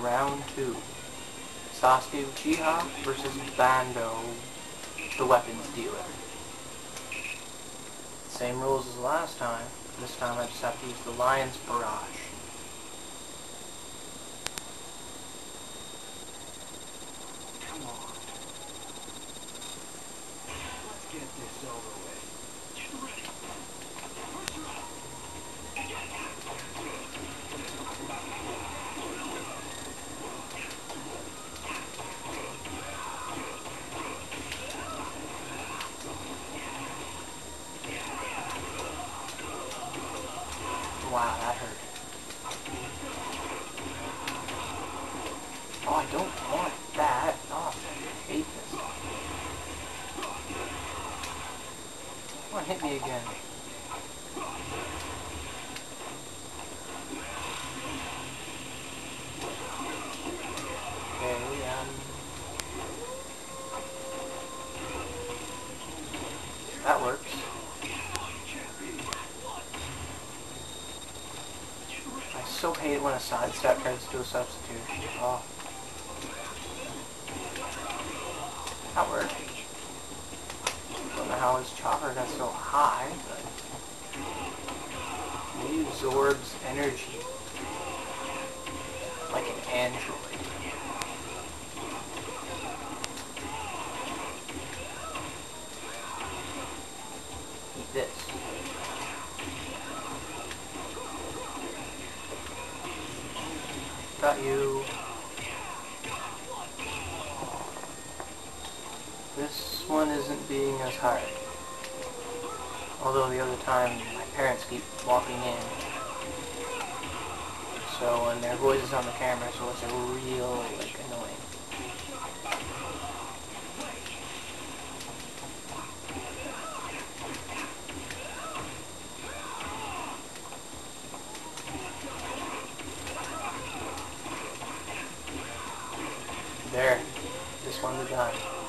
round 2. Sasuke Uchiha versus Bando, the weapons dealer. Same rules as last time. This time I just have to use the lion's barrage. Come on. Let's get this over with. Get ready. Wow, that hurt. Oh, I don't want that. Oh, I hate this. Come on, hit me again. Okay, that works. I so hate it when a sidestep tries to do a substitution. Oh. That worked. Don't know how his chopper got so high, but he absorbs energy like an android. Eat this. Got you. This one isn't being as hard. Although the other time, my parents keep walking in. So, and their voice is on the camera, so it's real, like, annoying. There. This one's done.